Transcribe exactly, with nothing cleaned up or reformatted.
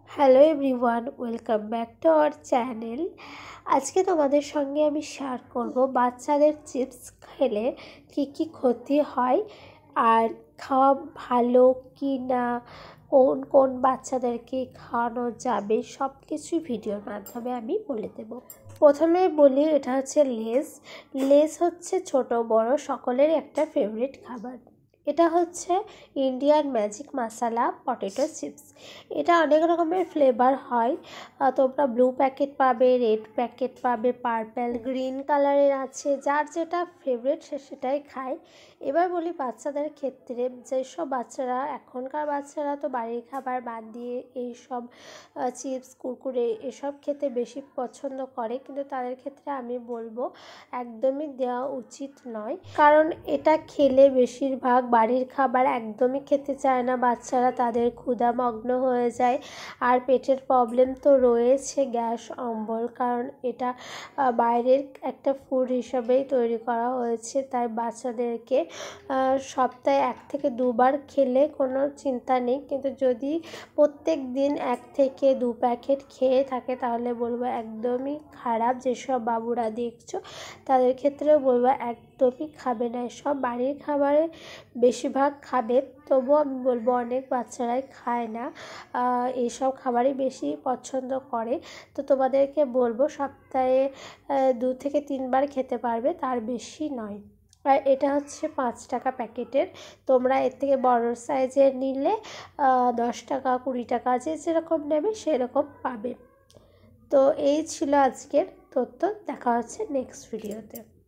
Hello everyone, welcome back to our channel. আজকে তোমাদের সঙ্গে আমি শেয়ার করব বাচ্চাদের চিপস খেলে কি কি ক্ষতি হয় আর খাওয়া ভালো কি না, কোন কোন বাচ্চাদেরকে খাওয়ানো যাবে, সব কিছু ভিডিওর মাধ্যমে আমি বলে দেব। প্রথমে বলি, এটা হচ্ছে লেস। লেস হচ্ছে ছোট বড় সকলের একটা ফেভারিট খাবার। এটা হচ্ছে Indian magic masala potato chips. এটা অনেক রকমের ফ্লেভার হয়, তোমরা ব্লু প্যাকেট পাবে, রেড প্যাকেট পাবে, পার্পল, গ্রিন কালারের আছে। যার যেটা ফেভারিট সে সেটাই খায়। এবার বলি বাচ্চাদের ক্ষেত্রে, যেসব বাচ্চারা এখনকার বাচ্চারা তো বাড়ির খাবার বাদ দিয়ে এই সব চিপস কুরকুরে এসব খেতে বেশি পছন্দ করে, কিন্তু তাদের ক্ষেত্রে আমি বলবো একদমই দেওয়া উচিত নয়। কারণ এটা খেলে বেশিরভাগ বাড়ির খাবার একদমই খেতে চায় না বাচ্চারা, তাদের ক্ষুধামগ্ন হয়ে যায়। আর পেটের প্রবলেম তো রয়েছে, গ্যাস অম্বল, কারণ এটা বাইরের একটা ফুড হিসাবেই তৈরি করা হয়েছে। তাই বাচ্চাদেরকে সপ্তাহে এক থেকে দুবার খেলে কোনো চিন্তা নেই, কিন্তু যদি প্রত্যেক দিন এক থেকে দু প্যাকেট খেয়ে থাকে তাহলে বলবো একদমই খারাপ। যেসব বাবুরা দেখছো তাদের ক্ষেত্রেও বলবো একদমই খাবে না এসব। বাড়ির খাবারে বেশিরভাগ খাবে, তবুও আমি বলবো অনেক বাচ্চারাই খায় না, এইসব খাবারই বেশি পছন্দ করে। তো তোমাদেরকে বলবো সপ্তাহে দু থেকে তিনবার খেতে পারবে, তার বেশি নয়। আর এটা হচ্ছে পাঁচ টাকা প্যাকেটের, তোমরা এর থেকে বড় সাইজের নিলে দশ টাকা কুড়ি টাকা যে যেরকম নেবে সেরকম পাবে। তো এই ছিল আজকের তথ্য, দেখা হচ্ছে নেক্সট ভিডিওতে।